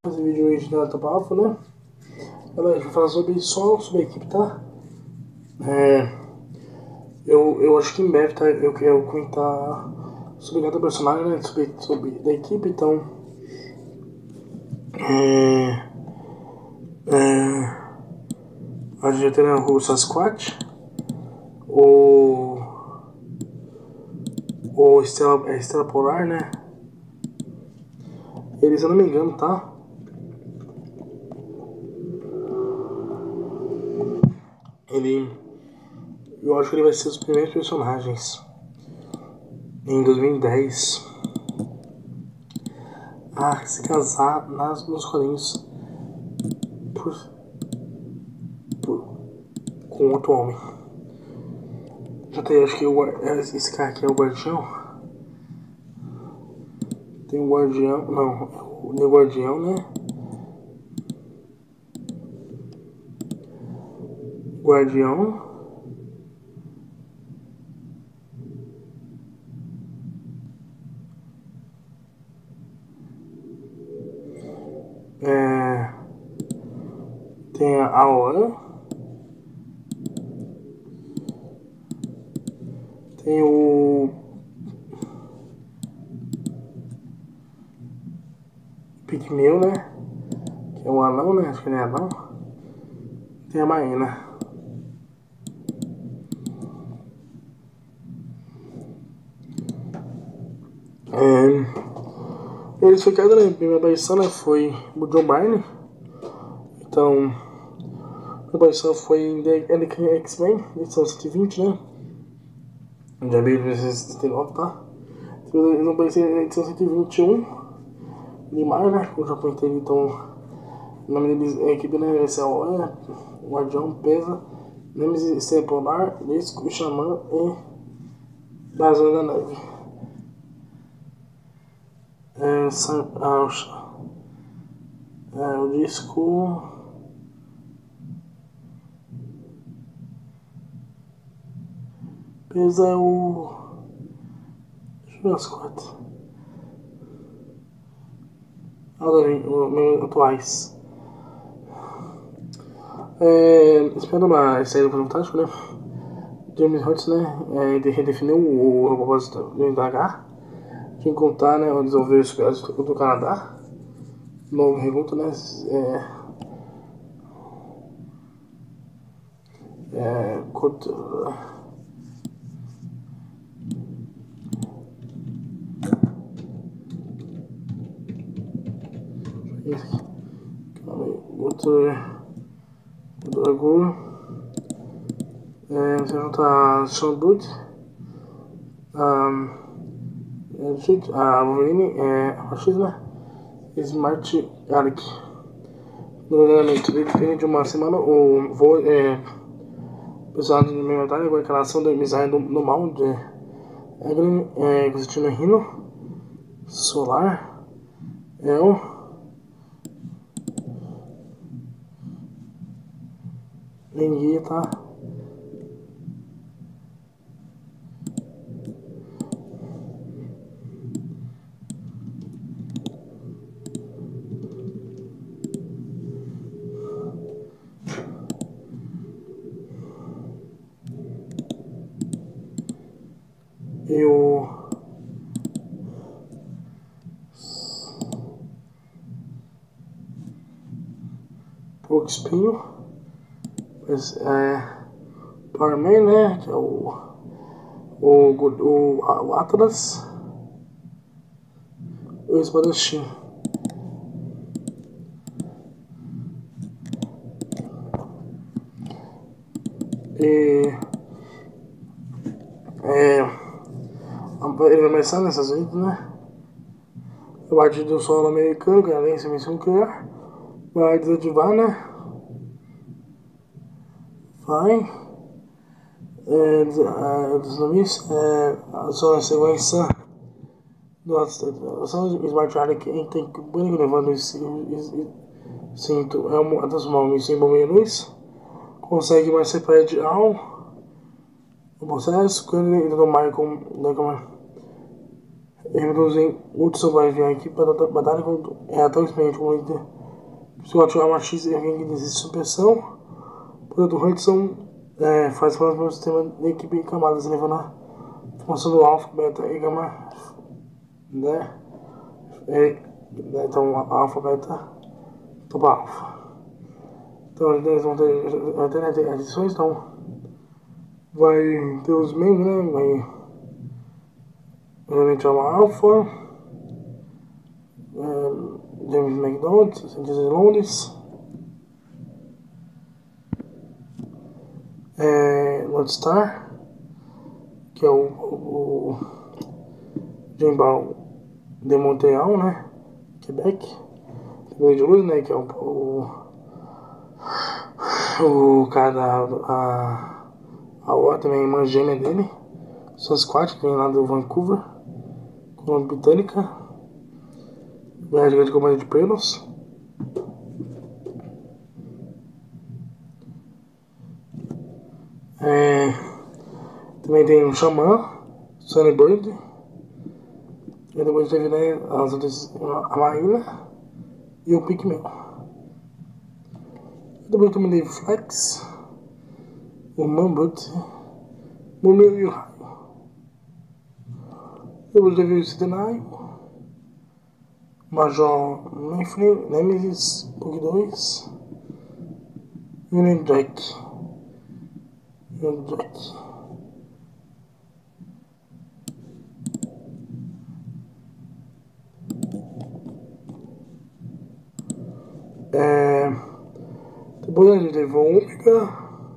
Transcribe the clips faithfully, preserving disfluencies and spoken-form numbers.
Fazer vídeo hoje da Tabafo, né? Galera, eu vou falar sobre só sobre a equipe, tá? É, eu, eu acho que em breve, tá? Eu quero comentar sobre cada personagem, né? Sobre, sobre da equipe, então. É, é, a gente já tem o Sasquatch, o. O Estrela, é Estrela Polar, né? Ele, se eu não me engano, tá? Ele. Eu acho que ele vai ser os primeiros personagens em dois mil e dez a se casar nas, nos quadrinhos por, por, com outro homem. Já tem, acho que o, esse cara aqui é o Guardião. Tem o Guardião, não, o Guardião, né? Guardião. É, tem a Aoran. Tem o Pigmeu, né? Que é um anão, né? Acho que ele é anão. Tem a Maena. É, eles ficaram na primeira aparição, né? Foi o John Byrne. Então, a aparição foi em The X-Men, edição cento e vinte, né? De abril de mil novecentos e setenta e nove, tá? Eles vão aparecer na edição cento e vinte e um de maio, né? O Japão inteiro, então. O nome deles é equipe, né? Vai ser a Aoran, o Guardião, Pesa, Nemesis, Estrela Polar, Disco, Xamã e da Zona da Neve. É, ah, o, é, o disco. Pesa é o. Deixa eu ver as quatro. Os atuais. É, esperando a saída do Fantástico, né? James Hurts, né? É, ele redefiniu o, o propósito do N H. Quem contar, né? O desenvolver os superiores do, do Canadá. Novo revolto, né? É. É. Curto, outro. Do orgulho. É, você junta Sean Blood. Um, a Wolverine é a X, né? Smart Garlic. No treinamento, depende de uma semana, o voo é. Pessoal do meu batalha com a instalação da amizade no mal de Evelyn, é, Constantino Rino, Solar, El, Enguia, tá? E o Pouco Espinho, mas é Power Man, né? Que é o o, o, o Atlas e o Espadachim. E é, ele vai começar nessas vidas, né? A partir do solo americano, canadense, missão nuclear, vai desativar, né? Vai. É, dos nomes, é, a sua sequência do Smart Area que tem que banho levando esse cinto é uma das mãos em bomba luz, consegue mais separar ao o processo quando ele tomar com Reduzem Hudson vai vir aqui para a batalha contra é tão experiente como ele se ativar uma X e alguém que desiste de supressão. Portanto, o Hudson é, faz parte do sistema da equipe em camadas, levando a função do alfa, beta e gama, né? É, então, alfa, beta, topa alfa. Então, eles vão ter adições, então vai ter os membros, né? Vai, obviamente, é uma alfa, é, James McDonald, Santos de Londres, é, Lodestar, que é o, o, o Jambal de Montreal, né? Quebec, de Luz, né? Que é o, o, o cara da a, a outra também, irmã gêmea dele, Sasquatch, que vem lá do Vancouver, Colômbia Britânica, Guerra de Comando de Pelos. É, também tem o Xamã, Sunnybird. E depois teve, né, as outras, a Maíla e o Pigmeu. Depois também teve Flex, o Mambut, Mumil e o Raio. Depois teve o Centenário, Major Nefri, Nemesis, Pug dois, Union Jack. Union Jack. É, depois a gente teve o Ômega,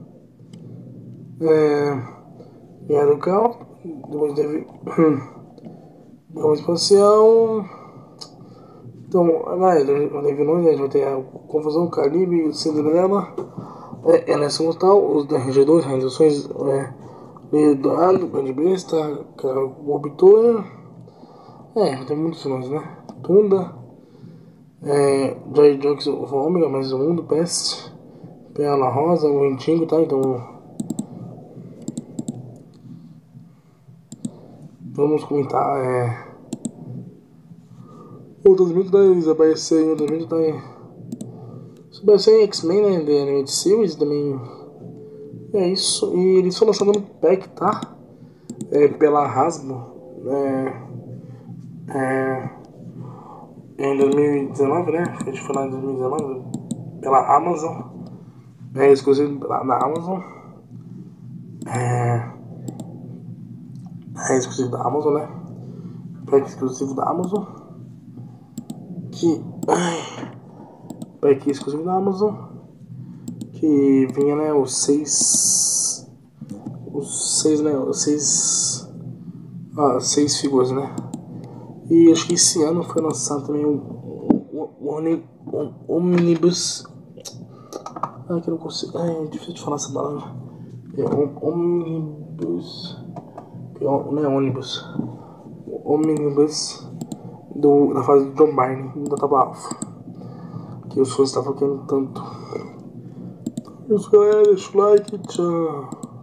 é, e a do Cal. Depois teve Gama Espacial. Então, vai, teve nós, a gente vai ter a Confusão, Caribe, Cinderela, é, Enes Mortal, os da R G dois, realizações, é, Leio Dourado, Grande Besta, Orbitor, é, tem muitos nomes, né? Tunda, é, Joy Jokes of Omega, mais um mundo, Peste, Pérola Rosa, o Ventingo, tá? Então, vamos comentar, é, outros mitos da Elizabeth C, outros mitos da Elizabeth X-Men, né? The Animated Series também. É isso, e eles foram lançados no pack, tá? É, pela Hasbro, é, é, em dois mil e dezenove, né? A gente foi lá em dois mil e dezenove, pela Amazon, é exclusivo da, da Amazon, é, é exclusivo da Amazon, né? Pack exclusivo da Amazon, que, ai, pack exclusivo da Amazon, que vinha, né, os seis, os seis, né, os seis, ah, seis figuras, né? E acho que esse ano foi lançado também o, o, o, o Omnibus. Ai, que eu não consigo. Ai, é difícil de falar essa palavra. É o Omnibus. Não é ônibus. O Omnibus do, da fase do John Byrne, da Taba Alpha. Que os fãs estavam querendo tanto. Então, é isso, galera. Deixa o like. Tchau.